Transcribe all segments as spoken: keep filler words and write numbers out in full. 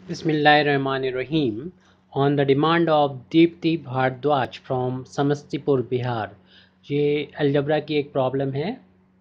Bismillahirrahmanirrahim. On the demand of Deepti Bhardwaj from Samastipur Bihar, ये algebra की एक प्रॉब्लम है.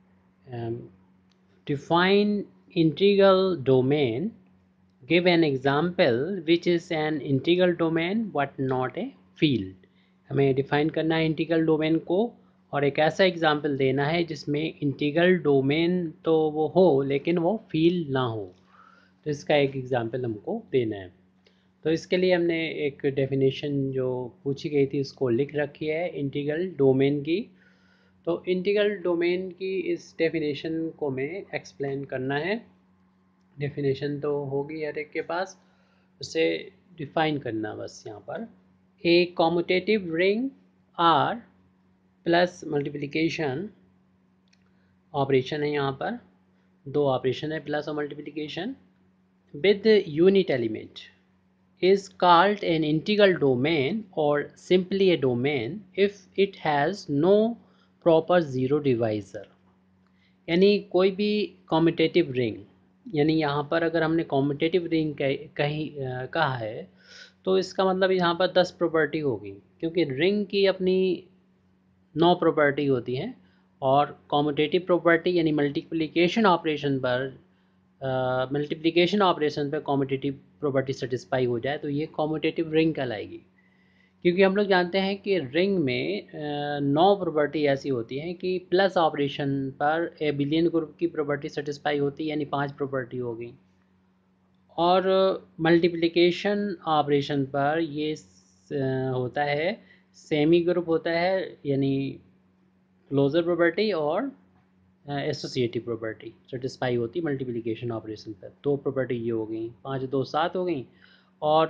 Define integral domain, give an example which is an integral domain but not a field. हमें define करना है integral domain को और एक ऐसा एग्जाम्पल देना है जिसमें इंटीग्रल डोमेन तो वो हो लेकिन वो फील्ड ना हो. तो इसका एक एग्जाम्पल हमको देना है. तो इसके लिए हमने एक डेफिनेशन जो पूछी गई थी उसको लिख रखी है इंटीग्रल डोमेन की. तो इंटीग्रल डोमेन की इस डेफिनेशन को हमें एक्सप्लेन करना है. डेफिनेशन तो होगी हर एक के पास, उसे डिफाइन करना बस यहाँ पर. A commutative ring R plus multiplication operation है, यहाँ पर दो ऑपरेशन है प्लस और multiplication with unit element is called an integral domain or simply a domain if it has no proper zero divisor. यानी कोई भी कॉम्यूटेटिव रिंग, यानी यहाँ पर अगर हमने कॉम्यूटेटिव रिंग कहीं कहा है तो इसका मतलब यहाँ पर दस प्रॉपर्टी होगी, क्योंकि रिंग की अपनी नौ प्रॉपर्टी होती हैं और कॉम्यूटेटिव प्रॉपर्टी यानी मल्टीप्लिकेशन ऑपरेशन पर मल्टीप्लिकेशन ऑपरेशन पे कॉम्यूटेटिव प्रॉपर्टी सेटिस्फाई हो जाए तो ये कॉम्यूटेटिव रिंग कहलाएगी. क्योंकि हम लोग जानते हैं कि रिंग में नौ प्रॉपर्टी ऐसी होती हैं कि प्लस ऑपरेशन पर एबिलियन ग्रुप की प्रॉपर्टी सेटिस्फाई होती है, यानी पांच प्रॉपर्टी होगी, और मल्टीप्लिकेशन ऑपरेशन पर ये होता है सेमी ग्रुप होता है, यानी क्लोजर प्रॉपर्टी और एसोसिएटिव प्रॉपर्टी सेटिस्फाई होती मल्टीप्लिकेशन ऑपरेशन पर. दो प्रॉपर्टी ये हो गई, पाँच दो सात हो गई, और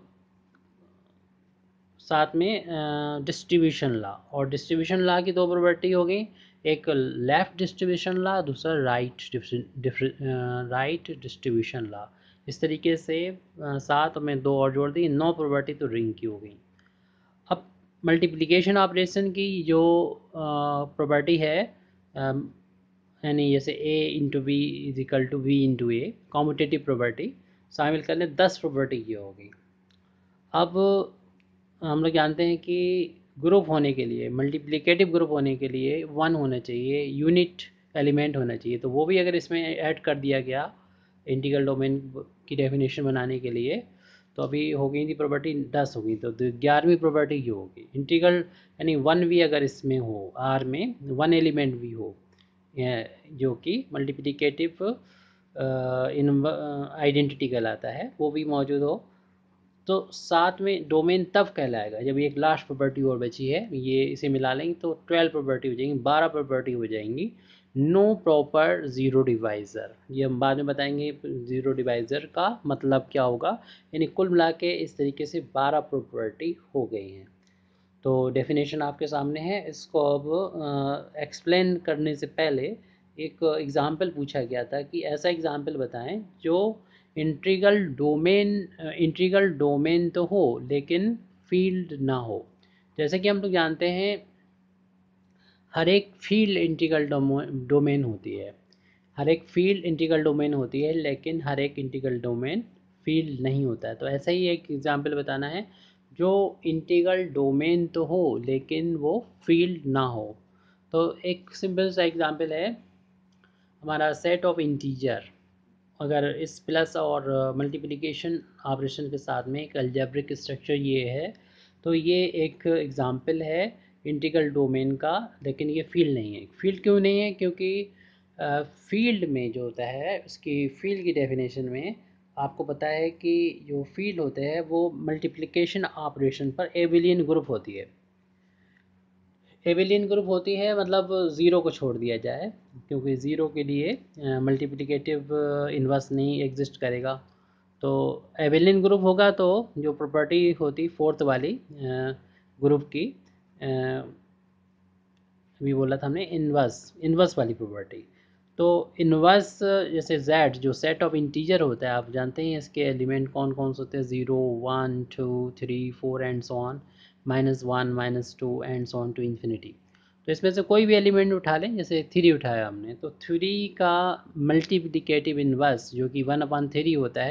साथ में डिस्ट्रीब्यूशन लॉ, और डिस्ट्रीब्यूशन लॉ की दो प्रॉपर्टी हो गई, एक लेफ़्ट डिस्ट्रीब्यूशन लॉ, दूसरा राइट राइट डिस्ट्रीब्यूशन लॉ. इस तरीके से सात में दो और जोड़ दी, नौ प्रॉपर्टी तो रिंग की हो गई. अब मल्टीप्लिकेशन ऑपरेशन की जो प्रॉपर्टी है, यानी जैसे a into B is equal to we into A, commutative property शामिल कर लें, दस प्रॉपर्टी की होगी. अब हम लोग जानते हैं कि ग्रुप होने के लिए, मल्टीप्लिकेटिव ग्रुप होने के लिए वन होना चाहिए, यूनिट एलिमेंट होना चाहिए. तो वो भी अगर इसमें ऐड कर दिया गया इंटीग्रल डोमेन की डेफिनेशन बनाने के लिए, तो अभी हो गई थी प्रॉपर्टी दस हो गई, तो ग्यारहवीं प्रॉपर्टी ये होगी इंटीग्रल, यानी वन भी अगर इसमें हो, आर में वन एलिमेंट भी हो जो कि मल्टीप्लिकेटिव इन आइडेंटिटी कहलाता है, वो भी मौजूद हो, तो साथ में डोमेन तब कहलाएगा जब एक लास्ट प्रॉपर्टी और बची है, ये इसे मिला लेंगे तो ट्वेल्व प्रॉपर्टी हो जाएंगी, बारह प्रॉपर्टी हो जाएंगी. नो प्रॉपर ज़ीरो डिवाइज़र, ये हम बाद में बताएंगे ज़ीरो डिवाइज़र का मतलब क्या होगा. यानी कुल मिला के इस तरीके से बारह प्रॉपर्टी हो गई हैं. तो डेफिनेशन आपके सामने है. इसको अब एक्सप्लेन करने से पहले एक एग्ज़ाम्पल पूछा गया था कि ऐसा एग्ज़ाम्पल बताएं जो इंटीग्रल डोमेन इंटीग्रल डोमेन तो हो लेकिन फील्ड ना हो. जैसे कि हम लोग जानते हैं हर एक फील्ड इंटीग्रल डोमेन होती है, हर एक फील्ड इंटीग्रल डोमेन होती है, लेकिन हर एक इंटीग्रल डोमेन फील्ड नहीं होता है. तो ऐसा ही एक एग्जांपल बताना है जो इंटीग्रल डोमेन तो हो लेकिन वो फील्ड ना हो. तो एक सिंपल सा एग्जांपल है हमारा सेट ऑफ इंटीजर. अगर इस प्लस और मल्टीप्लिकेशन ऑपरेशन के साथ में एक अलजेब्रिक स्ट्रक्चर ये है, तो ये एक एग्जांपल है इंटीग्रल डोमेन का, लेकिन ये फील्ड नहीं है. फील्ड क्यों नहीं है? क्योंकि फील्ड में जो होता है उसकी फील्ड की डेफिनेशन में आपको पता है कि जो फील्ड होते हैं वो मल्टीप्लिकेशन ऑपरेशन पर एबिलियन ग्रुप होती है. एबिलियन ग्रुप होती है मतलब ज़ीरो को छोड़ दिया जाए, क्योंकि ज़ीरो के लिए मल्टीप्लिकेटिव इन्वर्स नहीं एग्जिस्ट करेगा. तो एबिलियन ग्रुप होगा तो जो प्रॉपर्टी होती फोर्थ वाली ग्रुप की, अभी बोला था हमने इन्वर्स इन्वर्स वाली प्रॉपर्टी. तो इन्वर्स जैसे z जो सेट ऑफ इंटीजर होता है, आप जानते हैं इसके एलिमेंट कौन कौन से होते हैं, zero one two three four and so on, minus one minus two and so on to infinity. तो इसमें से कोई भी एलिमेंट उठा लें, जैसे थ्री उठाया हमने, तो थ्री का मल्टीप्लिकेटिव इन्वर्स जो कि वन अपॉन थ्री होता है,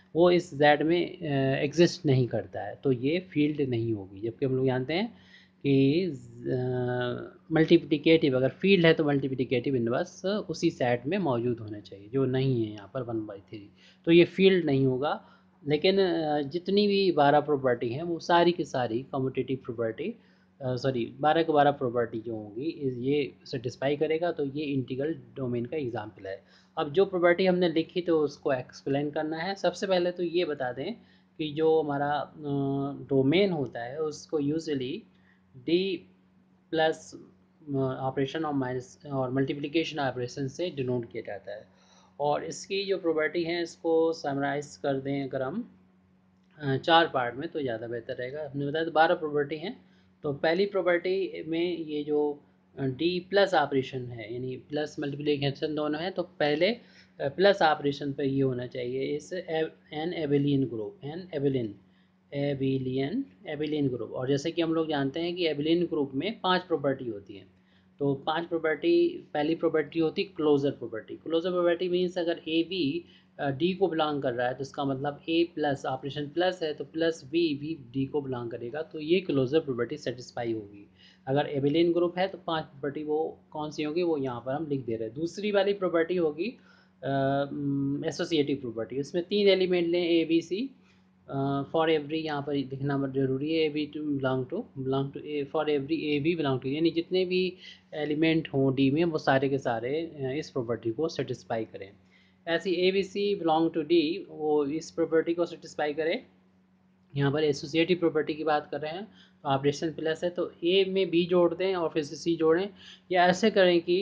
वो इस जेड में एग्जिस्ट नहीं करता है, तो ये फील्ड नहीं होगी। जबकि हम लोग जानते हैं कि मल्टीप्लिकेटिव अगर फील्ड है तो मल्टीप्लिकेटिव इन्वर्स उसी सेट में मौजूद होना चाहिए, जो नहीं है यहाँ पर वन बाई थ्री, तो ये फील्ड नहीं होगा। लेकिन अ, जितनी भी बारह प्रॉपर्टी हैं वो सारी की सारी कम्यूटेटिव प्रॉपर्टी, सॉरी बारह के बारह प्रॉपर्टी जो होंगी इस- ये सेटिस्फाई करेगा, तो ये इंटीग्रल डोमेन का एग्जाम्पल है। अब जो प्रॉपर्टी हमने लिखी तो उसको एक्सप्लेन करना है। सबसे पहले तो ये बता दें कि जो हमारा डोमेन होता है उसको यूजुअली डी प्लस ऑपरेशन और माइनस और मल्टीप्लिकेशन ऑपरेशन से डिनोट किया जाता है। और इसकी जो प्रॉपर्टी है इसको समराइज कर दें अगर हम अ, चार पार्ट में तो ज़्यादा बेहतर रहेगा। हमने बताया तो बारह प्रॉपर्टी हैं। तो पहली प्रॉपर्टी में ये जो डी प्लस ऑपरेशन है यानी प्लस मल्टीप्लिकेशन दोनों है, तो पहले प्लस ऑपरेशन पे ये होना चाहिए is an abelian group, an abelian abelian abelian group. और जैसे कि हम लोग जानते हैं कि एबिलियन ग्रुप में पांच प्रॉपर्टी होती है। तो पांच प्रॉपर्टी, पहली प्रॉपर्टी होती है closure property. Closure property means अगर ए बी डी को बिलोंग कर रहा है तो इसका मतलब ए प्लस ऑपरेशन प्लस है तो प्लस बी भी डी को बिलोंग करेगा, तो ये क्लोजर प्रॉपर्टी सेटिस्फाई होगी। अगर एबिलियन ग्रुप है तो पांच प्रॉपर्टी वो कौन सी होगी वो यहाँ पर हम लिख दे रहे हैं। दूसरी वाली प्रॉपर्टी होगी एसोसिएटिव प्रॉपर्टी। इसमें तीन एलिमेंट लें A B C, for every यहाँ पर लिखना जरूरी है, A B to belong to belong to A, for every A B belong to, यानी जितने भी एलिमेंट हों डी में वो सारे के सारे अ, इस प्रॉपर्टी को सेटिस्फाई करें। ऐसी A B C belong to D वो इस प्रॉपर्टी को सेटिस्फाई करे। यहाँ पर एसोसिएटिव प्रॉपर्टी की बात कर रहे हैं तो ऑपरेशन प्लस है तो ए में बी जोड़ दें और फिर से सी जोड़ें, या ऐसे करें कि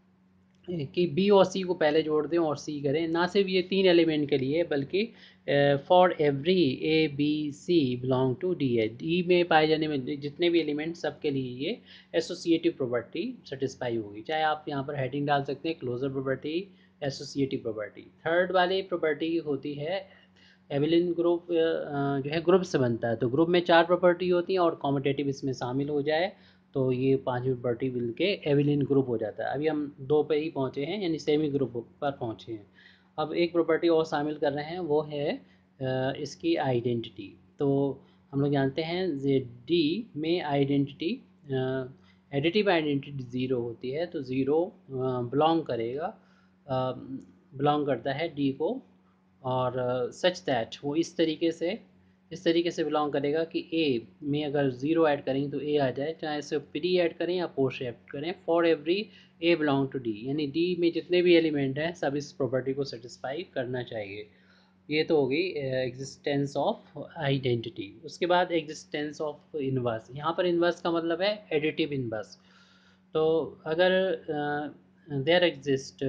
कि बी और सी को पहले जोड़ दें और सी करें। ना सिर्फ ये तीन एलिमेंट के लिए बल्कि for every A B C belong to D है, डी में पाए जाने में जितने भी एलिमेंट सबके लिए ये एसोसिएटिव प्रॉपर्टी सेटिस्फाई होगी। चाहे आप यहाँ पर हेडिंग डाल सकते हैं closure property, associative property. Third वाली प्रॉपर्टी होती है एबिलियन ग्रुप, जो है ग्रुप से बनता है, तो ग्रुप में चार प्रॉपर्टी होती हैं और कॉम्पिटेटिव इसमें शामिल हो जाए तो ये पांचवी प्रॉपर्टी मिल के एबिलियन ग्रुप हो जाता है। अभी हम दो पे ही पहुँचे हैं यानी सेमी ग्रुप पर पहुँचे हैं। अब एक प्रॉपर्टी और शामिल कर रहे हैं वो है अ, इसकी आइडेंटिटी। तो हम लोग जानते हैं जे डी में आइडेंटिटी एडिटिव आइडेंटिटी ज़ीरो होती है, तो ज़ीरो बिलोंग करेगा, बिलोंग करता है डी को। और सच दैट वो इस तरीके से इस तरीके से बिलोंग करेगा कि ए में अगर ज़ीरो ऐड करेंगे तो ए आ जाए, चाहे इसे प्री ऐड करें या पोस्ट ऐड करें, for every A belong to D, यानी डी में जितने भी एलिमेंट हैं सब इस प्रॉपर्टी को सेटिस्फाई करना चाहिए। ये तो हो गई एग्जिस्टेंस ऑफ आइडेंटिटी। उसके बाद एग्जिस्टेंस ऑफ इनवर्स। यहाँ पर इनवर्स का मतलब है एडिटिव इनवर्स। तो अगर there exist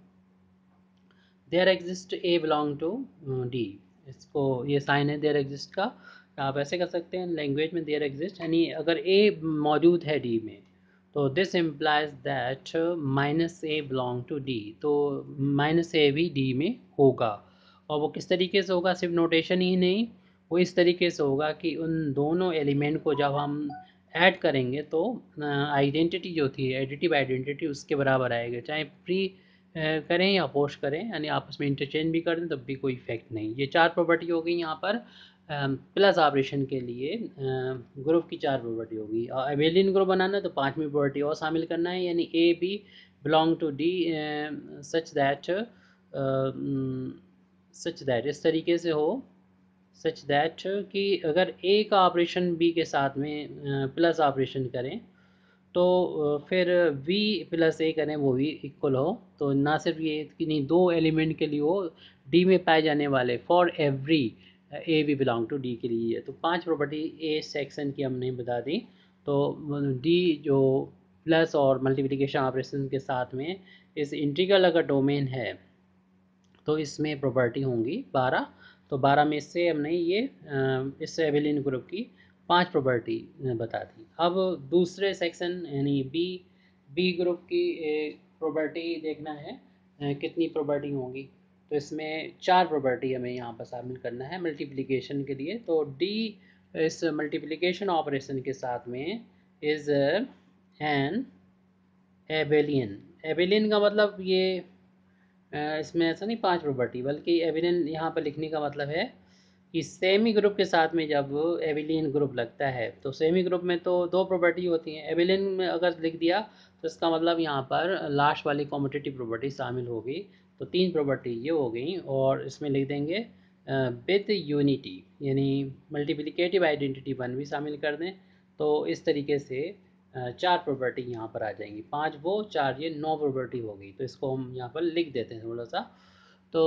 there exist A belong to D, इसको ये साइन है देयर एग्जिस्ट का, आप ऐसे कर सकते हैं लैंग्वेज में देयर एग्जिस्ट, यानी अगर ए मौजूद है डी में तो this implies that minus A belong to D, तो माइनस ए भी डी में होगा। और वो किस तरीके से होगा, सिर्फ नोटेशन ही नहीं, वो इस तरीके से होगा कि उन दोनों एलिमेंट को जब हम ऐड करेंगे तो आइडेंटिटी जो थी एडिटिव आइडेंटिटी उसके बराबर आएगा, चाहे प्री करें या पोस्ट करें, यानी आपस में इंटरचेंज भी कर दें तब भी कोई इफेक्ट नहीं। ये चार प्रॉपर्टी हो गई यहाँ पर प्लस ऑपरेशन के लिए ग्रुप की चार प्रॉपर्टी होगी। और एबेलियन ग्रुप बनाना है तो पांचवी प्रॉपर्टी और शामिल करना है, यानी A B belong to D such that such that इस तरीके से हो, सच दैट कि अगर ए का ऑपरेशन बी के साथ में प्लस ऑपरेशन करें तो फिर v प्लस ए करें वो भी इक्वल हो, तो ना सिर्फ ये कि नहीं दो एलिमेंट के लिए हो डी में पाए जाने वाले for every A B belong to D के लिए है। तो पांच प्रॉपर्टी ए सेक्शन की हमने बता दी। तो डी जो प्लस और मल्टीप्लिकेशन ऑपरेशन के साथ में इस इंटीग्रल अगर डोमेन है तो इसमें प्रॉपर्टी होंगी बारह। तो बारह में से हमने ये इस एबिलियन ग्रुप की पांच प्रॉपर्टी बता दी। अब दूसरे सेक्शन यानी बी बी ग्रुप की प्रॉपर्टी देखना है कितनी प्रॉपर्टी होंगी। तो इसमें चार प्रॉपर्टी हमें यहाँ पर शामिल करना है मल्टीप्लिकेशन के लिए। तो डी इस मल्टीप्लिकेशन ऑपरेशन के साथ में इज़ एन एबिलियन। एबिलियन का मतलब ये इसमें ऐसा नहीं पांच प्रॉपर्टी, बल्कि एविलिन यहाँ पर लिखने का मतलब है कि सेमी ग्रुप के साथ में जब एविलिन ग्रुप लगता है तो सेमी ग्रुप में तो दो प्रॉपर्टी होती हैं, एविलिन में अगर लिख दिया तो इसका मतलब यहाँ पर लास्ट वाली कॉम्पिटिटिव प्रॉपर्टी शामिल होगी। तो तीन प्रॉपर्टी ये हो गई, और इसमें लिख देंगे विद यूनिटी, यानी मल्टीप्लिकेटिव आइडेंटिटी वन भी शामिल कर दें। तो इस तरीके से चार प्रॉपर्टी यहाँ पर आ जाएंगी, पांच वो चार ये, नौ प्रॉपर्टी हो गई। तो इसको हम यहाँ पर लिख देते हैं थोड़ा सा। तो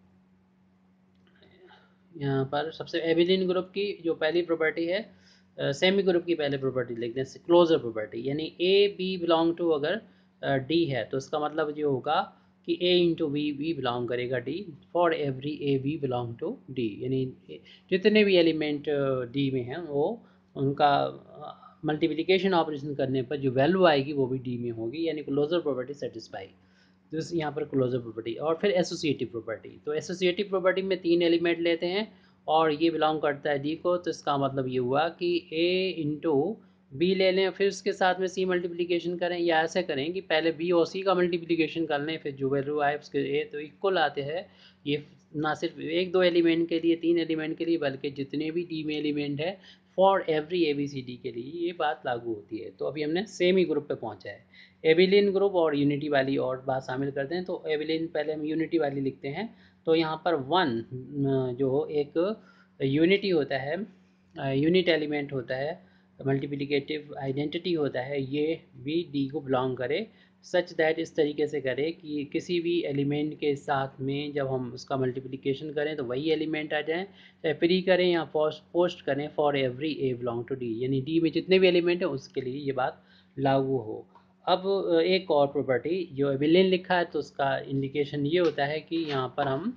यहाँ पर सबसे एविलिन ग्रुप की जो पहली प्रॉपर्टी है, सेमी ग्रुप की पहले प्रॉपर्टी लिख दें क्लोजर प्रॉपर्टी, यानी ए बी बिलोंग टू अगर डी है तो इसका मतलब ये होगा कि ए इंटू बी भी बिलोंग करेगा D for every A B belong to D, यानी जितने भी एलिमेंट डी में हैं वो उनका मल्टीप्लिकेशन ऑपरेशन करने पर जो वैल्यू आएगी वो भी डी में होगी, यानी क्लोजर प्रॉपर्टी सेटिस्फाई। तो यहाँ पर क्लोजर प्रॉपर्टी, और फिर एसोसिएटिव प्रॉपर्टी। तो एसोसिएटिव प्रॉपर्टी में तीन एलिमेंट लेते हैं और ये बिलोंग करता है डी को, तो इसका मतलब ये हुआ कि ए इंटू बी ले लें, फिर उसके साथ में सी मल्टीप्लिकेशन करें, या ऐसे करें कि पहले बी और सी का मल्टीप्लिकेशन कर लें, फिर जो वैल्यू आए उसके ए तो इक्वल आते हैं। ये ना सिर्फ एक दो एलिमेंट के लिए, तीन एलिमेंट के लिए, बल्कि जितने भी डी में एलिमेंट है for every A B C D के लिए ये बात लागू होती है। तो अभी हमने सेम ही ग्रुप पे पहुंचा है। एविलिन ग्रुप और यूनिटी वाली और बात शामिल करते हैं। तो एविलिन पहले हम यूनिटी वाली लिखते हैं। तो यहाँ पर वन जो एक यूनिटी होता है, यूनिट एलिमेंट होता है, मल्टीप्लिकेटिव आइडेंटिटी होता है, ये भी डी को बिलोंग करे, सच दैट इस तरीके से करें कि किसी भी एलिमेंट के साथ में जब हम उसका मल्टीप्लिकेशन करें तो वही एलिमेंट आ जाए, चाहे प्री करें या पोस्ट पोस्ट करें for every A belong to D, यानी डी में जितने भी एलिमेंट हैं उसके लिए ये बात लागू हो। अब एक और प्रॉपर्टी जो एविलिन लिखा है तो उसका इंडिकेशन ये होता है कि यहाँ पर हम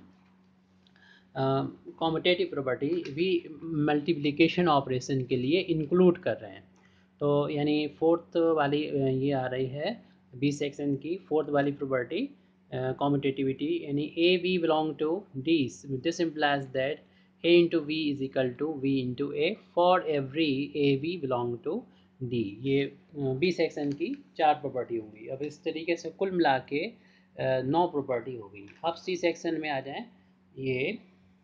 कॉम्पिटिटिव प्रॉपर्टी भी मल्टीप्लिकेशन ऑपरेशन के लिए इंक्लूड कर रहे हैं। तो यानी फोर्थ वाली ये आ रही है बी सेक्शन की फोर्थ वाली प्रॉपर्टी कॉम्पिटिटिविटी, यानी A B belong to D, this implies that A into B is equal to we into A for every A B belong to D. ये बी सेक्शन की चार property होंगी। अब इस तरीके से कुल मिला के नौ प्रॉपर्टी हो गई। अब सी सेक्शन में आ जाएं, ये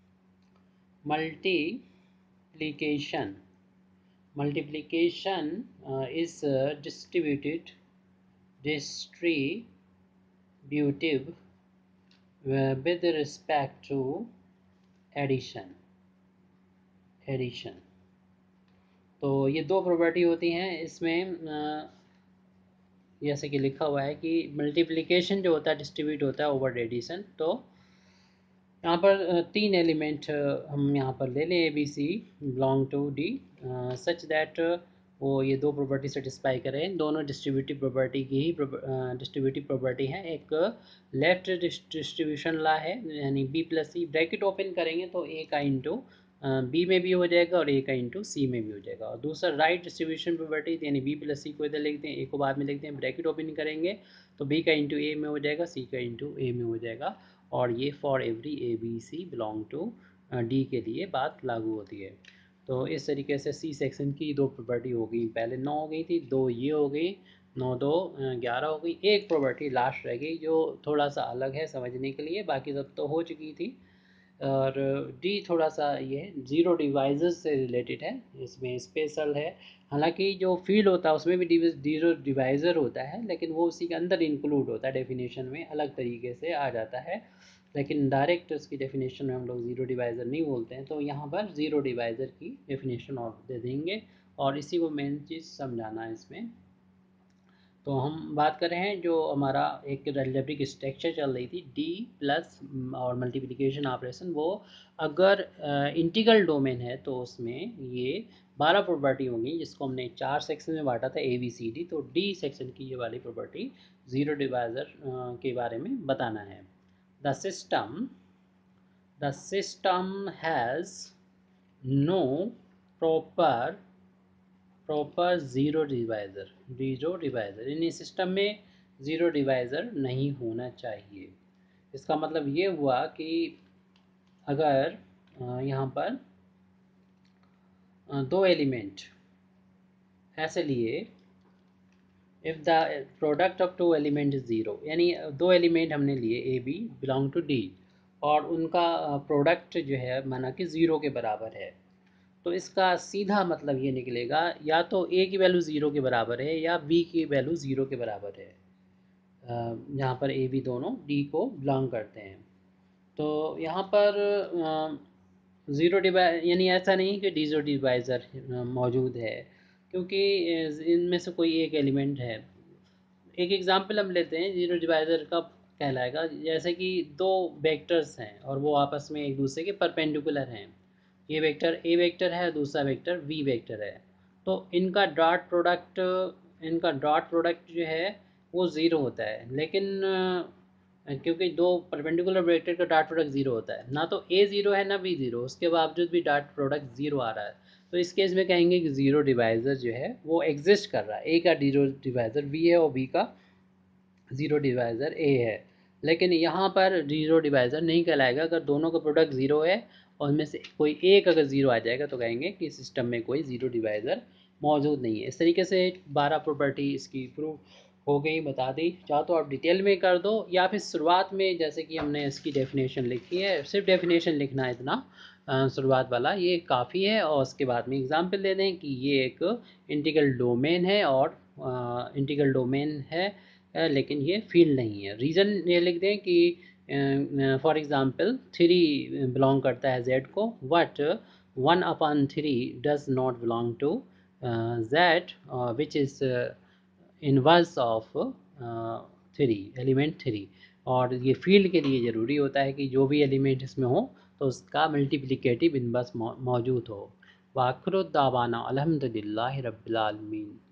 multiplication multiplication uh, is uh, distributed distributive uh, with respect to addition addition। तो ये दो प्रॉपर्टी होती हैं इसमें, uh, जैसे कि लिखा हुआ है कि मल्टीप्लिकेशन जो होता है डिस्ट्रीब्यूट होता है ओवर एडिशन। तो यहाँ पर तीन एलिमेंट हम यहाँ पर ले लें, A B C belong to D, such that वो ये दो प्रॉपर्टी सेटिस्फाई करें। दोनों डिस्ट्रीब्यूटिव प्रॉपर्टी की ही डिस्ट्रीब्यूटिव प्रॉपर्टी है। एक लेफ्ट डिस्ट्रीब्यूशन ला है, यानी B plus C, bracket open करेंगे तो ए का इंटू बी में भी हो जाएगा और ए का इंटू सी में भी हो जाएगा। और दूसरा राइट डिस्ट्रीब्यूशन प्रॉपर्टी, यानी बी प्लस सी को इधर लिखते हैं, ए को बाद में लिखते हैं, ब्रैकेट ओपन करेंगे तो बी का इंटू ए में हो जाएगा, सी का इंटू ए में हो जाएगा, और ये for every A B C belong to D के लिए बात लागू होती है। तो इस तरीके से सी सेक्शन की दो प्रॉपर्टी हो गई, पहले नौ हो गई थी, दो ये हो गई, नौ दो ग्यारह हो गई। एक प्रॉपर्टी लास्ट रह गई जो थोड़ा सा अलग है समझने के लिए, बाकी सब तो हो चुकी थी। और डी थोड़ा सा ये ज़ीरो डिवाइजर से रिलेटेड है, इसमें स्पेशल है। हालांकि जो फील्ड होता है उसमें भी ज़ीरो डिवाइज़र होता है, लेकिन वो उसी के अंदर इंक्लूड होता है, डेफिनेशन में अलग तरीके से आ जाता है, लेकिन डायरेक्ट उसकी डेफिनेशन में हम लोग ज़ीरो डिवाइज़र नहीं बोलते हैं। तो यहाँ पर ज़ीरो डिवाइज़र की डेफिनेशन और दे देंगे, और इसी को मेन चीज़ समझाना है इसमें। तो हम बात कर रहे हैं जो हमारा एक अलजेब्रिक स्ट्रक्चर चल रही थी डी प्लस और मल्टीप्लिकेशन ऑपरेशन, वो अगर इंटीग्रल डोमेन है तो उसमें ये बारह प्रॉपर्टी होंगी, जिसको हमने चार सेक्शन में बांटा था, ए बी सी डी। तो डी सेक्शन की ये वाली प्रॉपर्टी ज़ीरो डिवाइज़र के बारे में बताना है। The system the system has no proper proper zero divisor zero divisor यानी सिस्टम में ज़ीरो डिवाइज़र नहीं होना चाहिए। इसका मतलब ये हुआ कि अगर यहाँ पर दो एलिमेंट ऐसे लिए, if the product of two element is zero, यानी दो एलिमेंट हमने लिए A B belong to D, और उनका प्रोडक्ट जो है माना कि ज़ीरो के बराबर है, तो इसका सीधा मतलब ये निकलेगा या तो ए की वैल्यू ज़ीरो के बराबर है या बी की वैल्यू ज़ीरो के बराबर है, जहाँ पर ए बी दोनों डी को बिलोंग करते हैं। तो यहाँ पर ज़ीरो डिवाइ यानी ऐसा नहीं कि डी ज़ीरो डिवाइज़र मौजूद है, क्योंकि इनमें से कोई एक एलिमेंट है। एक एग्जांपल हम लेते हैं ज़ीरो डिवाइज़र कब कहलाएगा, जैसे कि दो वेक्टर्स हैं और वो आपस में एक दूसरे के परपेंडिकुलर हैं। ये वेक्टर ए वेक्टर है, दूसरा वेक्टर वी वेक्टर है, तो इनका डॉट प्रोडक्ट इनका डॉट प्रोडक्ट जो है वो ज़ीरो होता है, लेकिन अ, क्योंकि दो परपेंडिकुलर वेक्टर का डॉट प्रोडक्ट ज़ीरो होता है, ना तो ए ज़ीरो है ना बी ज़ीरो, उसके बावजूद भी डॉट प्रोडक्ट ज़ीरो आ रहा है, तो इस केस में कहेंगे कि ज़ीरो डिवाइज़र जो है वो एग्जिस्ट कर रहा है, ए का ज़ीरो डिवाइज़र वी है और बी का ज़ीरो डिवाइज़र ए है। लेकिन यहाँ पर ज़ीरो डिवाइज़र नहीं कहलाएगा अगर दोनों का प्रोडक्ट ज़ीरो है और उनमें से कोई एक अगर ज़ीरो आ जाएगा तो कहेंगे कि सिस्टम में कोई ज़ीरो डिवाइज़र मौजूद नहीं है। इस तरीके से बारह प्रॉपर्टी इसकी प्रूव हो गई, बता दी। चाहो तो आप डिटेल में कर दो या फिर शुरुआत में जैसे कि हमने इसकी डेफिनेशन लिखी है, सिर्फ डेफिनेशन लिखना है इतना शुरुआत वाला, ये काफ़ी है, और उसके बाद में एग्जाम्पल दे दें कि ये एक इंटीग्रल डोमेन है और इंटीग्रल डोमेन है, लेकिन ये फील्ड नहीं है। रीज़न ये लिख दें कि फॉर एग्ज़ाम्पल थ्री बिलोंग करता है जेड को, but one upon three does not belong to Z which is inverse of three element three, और ये फील्ड के लिए ज़रूरी होता है कि जो भी एलिमेंट इसमें हो तो उसका मल्टीप्लिकेटिव इनवर्स मौजूद हो। वाखिर दावाना अल्हम्दुलिल्लाहि रब्बिल आलमीन।